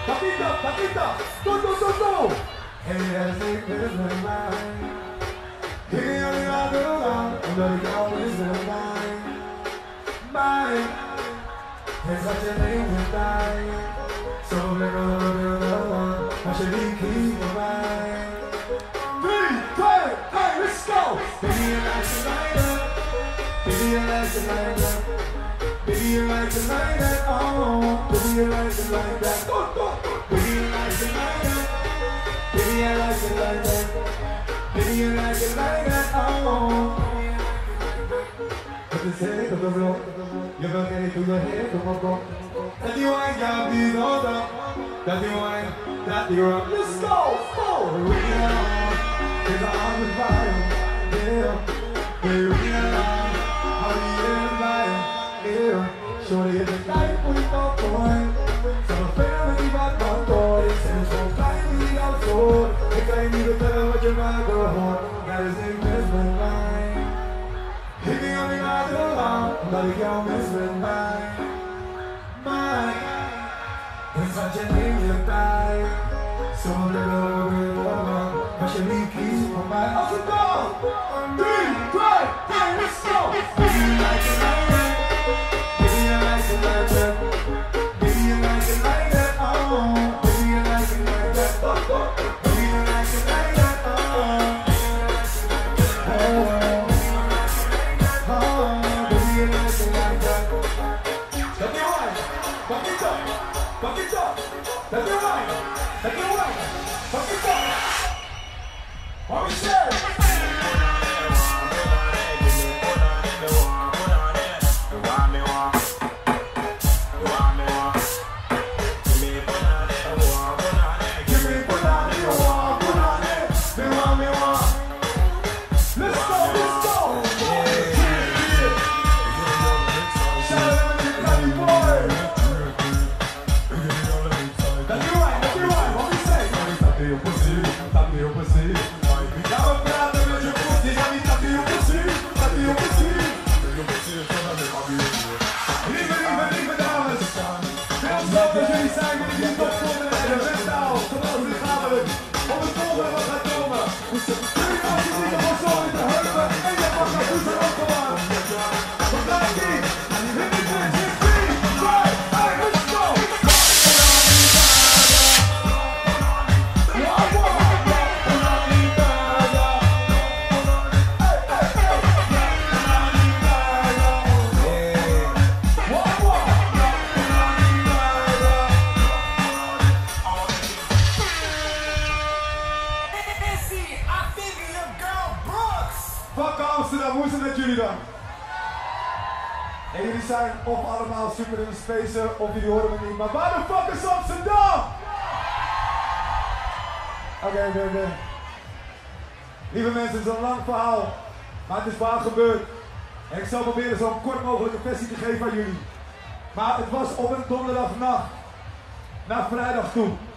Paquita, go! Hey, that's it, it's mine. Hey, only I do love, I'm gonna always be mine. It's such a name to die. So we're gonna I should be keep my mind. 3, 2, hey, let's go! Baby, you like to light up. Baby, you like to light up. Baby, you like to light that, oh. Baby, you like to light that, go. Baby, you like to light that. Baby, I like to light that. Baby, you like to light that, oh. Put this head to the floor. You will get it to your head, come on. That you ain't got these all up. That you ain't, that you are. Let's go, go. We are, cause I'm the fire. Yeah, we are. How do you invite? Yeah, shorty is a guy with no point. So I'm feeling about my toys. And so finally outside. Ik kan je niet vertellen wat je maakt hoor. Dat is niet mis met mij. Ik ging al niet laten lang, omdat ik jou mis met mij. Mij. En zat je niet meer bij. Zonder lopen, als je niet kiest voor mij. Als het kan! 3, 2, hey, let's go! Baby, you like it like that. Baby, you like it like that. Baby, you like it like that. Oh, baby, you like it like that. Baby, you like it like that. Oh, baby, you like it like that. That's your wife. Fuck it up. Fuck it up. That's your wife. That's your wife. Fuck it up. What we say? Hoe is het met jullie dan? En jullie zijn of allemaal super in de spacer, of jullie horen me niet, maar waar de fuck is Amsterdam? Oké. Lieve mensen, het is een lang verhaal, maar het is waar gebeurd. En ik zal proberen zo kort mogelijk een versie te geven aan jullie. Maar het was op een donderdagnacht, naar vrijdag toe.